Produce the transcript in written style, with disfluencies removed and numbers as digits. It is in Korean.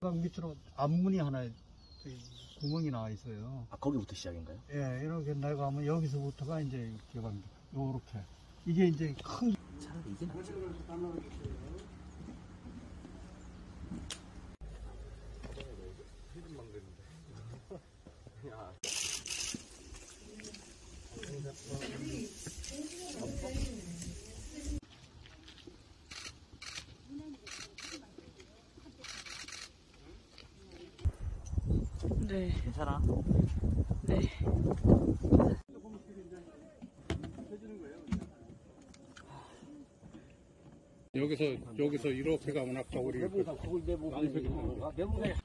밑으로 앞문이 하나 구멍이 나와 있어요. 아, 거기부터 시작인가요? 예, 이렇게 내려가면 여기서부터가 이제 개방입니다. 요렇게. 이게 이제 큰. 차라리 이게 낫지. 네. 괜찮아? 네. 여기서 이렇게 가면 아까 우리 내부가